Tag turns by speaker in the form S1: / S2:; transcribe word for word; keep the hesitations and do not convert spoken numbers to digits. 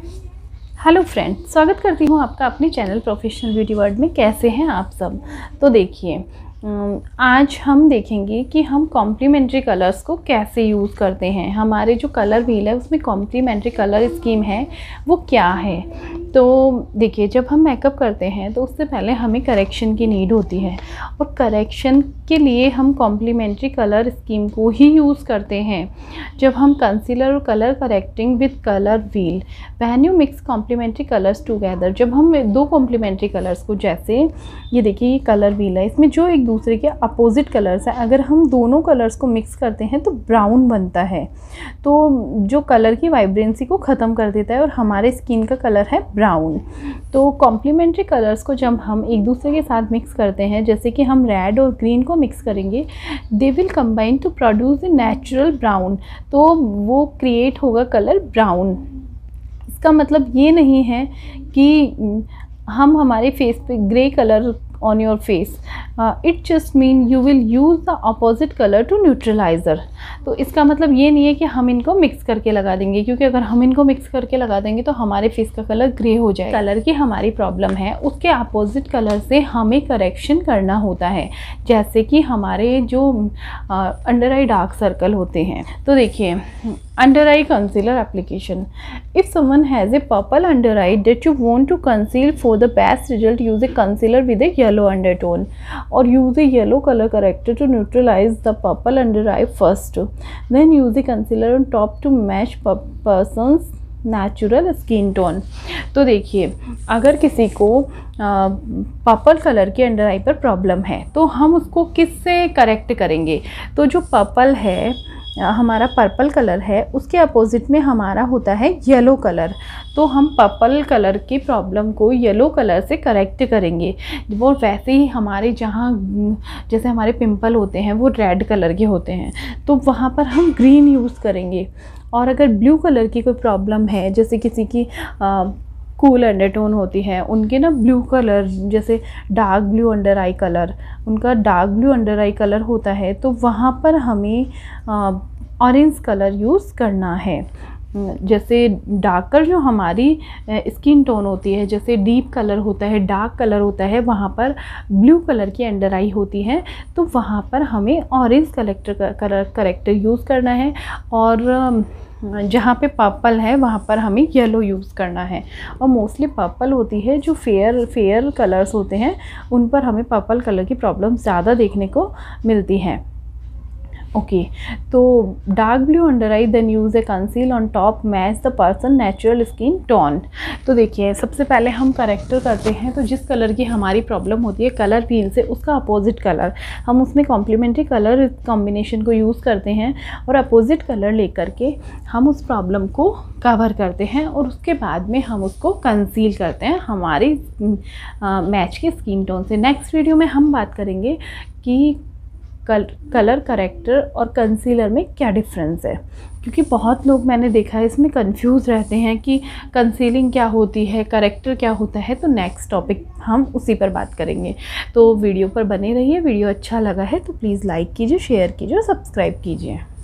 S1: Hello friend, स्वागत करती हूँ आपका अपने चैनल प्रोफेशनल ब्यूटी वर्ल्ड में। कैसे हैं आप सब। तो देखिए, आज हम देखेंगे कि हम कॉम्प्लीमेंट्री कलर्स को कैसे यूज़ करते हैं। हमारे जो कलर व्हील है उसमें कॉम्प्लीमेंट्री कलर स्कीम है वो क्या है। तो देखिए, जब हम मेकअप करते हैं तो उससे पहले हमें करेक्शन की नीड होती है और करेक्शन के लिए हम कॉम्प्लीमेंट्री कलर स्कीम को ही यूज़ करते हैं। जब हम कंसीलर और colour correcting with colour wheel, when you mix complementary colours together, जब हम दो कॉम्प्लीमेंट्री कलर्स को, जैसे ये देखिए ये कलर व्हील है, इसमें जो एक दूसरे के अपोजिट कलर्स हैं, अगर हम दोनों कलर्स को मिक्स करते हैं तो ब्राउन बनता है। तो जो कलर की वाइब्रेंसी को ख़त्म कर देता है और हमारे स्किन का कलर है ब्राउन। तो कॉम्प्लीमेंट्री कलर्स को जब हम एक दूसरे के साथ मिक्स करते हैं, जैसे कि हम रेड और ग्रीन को मिक्स करेंगे, they will combine to produce a natural brown. तो वो क्रिएट होगा कलर ब्राउन। इसका मतलब ये नहीं है कि हम हमारे फेस पे grey colour on your face, uh, it just mean you will use the opposite color to neutralizer। तो इसका मतलब ये नहीं है कि हम इनको मिक्स करके लगा देंगे, क्योंकि अगर हम इनको मिक्स करके लगा देंगे तो हमारे फेस का कलर ग्रे हो जाएगा। कलर की हमारी प्रॉब्लम है, उसके अपोजिट कलर से हमें करेक्शन करना होता है। जैसे कि हमारे जो अंडर आई डार्क सर्कल होते हैं, तो देखिए under eye concealer application. If someone has a purple under eye that you want to conceal for the best result, use a concealer with a yellow undertone और use a yellow color corrector to neutralize the purple under eye first, then use a concealer on top to match person's natural skin tone. तो देखिए, अगर किसी को purple colour के under eye पर problem है तो हम उसको किससे करेक्ट करेंगे। तो जो पर्पल है, हमारा पर्पल कलर है, उसके अपोजिट में हमारा होता है येलो कलर। तो हम पर्पल कलर की प्रॉब्लम को येलो कलर से करेक्ट करेंगे। वो वैसे ही हमारे जहाँ, जैसे हमारे पिंपल होते हैं वो रेड कलर के होते हैं, तो वहाँ पर हम ग्रीन यूज़ करेंगे। और अगर ब्लू कलर की कोई प्रॉब्लम है, जैसे किसी की आ, कूल अंडरटोन होती है, उनके ना ब्लू कलर, जैसे dark blue under eye colour, उनका dark blue under eye colour होता है, तो वहाँ पर हमें ऑरेंज कलर यूज़ करना है। जैसे डार्कर जो हमारी स्किन टोन होती है, जैसे डीप कलर होता है, डार्क कलर होता है, वहाँ पर ब्लू कलर की अंडर आई होती है, तो वहाँ पर हमें orange collector colour corrector use करना है। और जहाँ पे पर्पल है वहाँ पर हमें येलो यूज़ करना है। और मोस्टली पर्पल होती है, जो फेयर फेयर कलर्स होते हैं उन पर हमें पर्पल कलर की प्रॉब्लम ज़्यादा देखने को मिलती हैं। ओके okay, तो dark blue under eye, then use a conceal on top, match the person natural skin tone. तो देखिए, सबसे पहले हम करेक्टर करते हैं, तो जिस कलर की हमारी प्रॉब्लम होती है कलर व्हील से, उसका अपोजिट कलर हम उसमें कॉम्प्लीमेंट्री कलर कॉम्बिनेशन को यूज़ करते हैं और अपोजिट कलर लेकर के हम उस प्रॉब्लम को कवर करते हैं और उसके बाद में हम उसको कंसील करते हैं हमारी मैच की स्किन टोन से। नेक्स्ट वीडियो में हम बात करेंगे कि कल कलर करेक्टर और कंसीलर में क्या डिफरेंस है, क्योंकि बहुत लोग मैंने देखा है इसमें कंफ्यूज रहते हैं कि कंसीलिंग क्या होती है, करेक्टर क्या होता है। तो नेक्स्ट टॉपिक हम उसी पर बात करेंगे। तो वीडियो पर बने रहिए। वीडियो अच्छा लगा है तो प्लीज़ लाइक कीजिए, शेयर कीजिए और सब्सक्राइब कीजिए।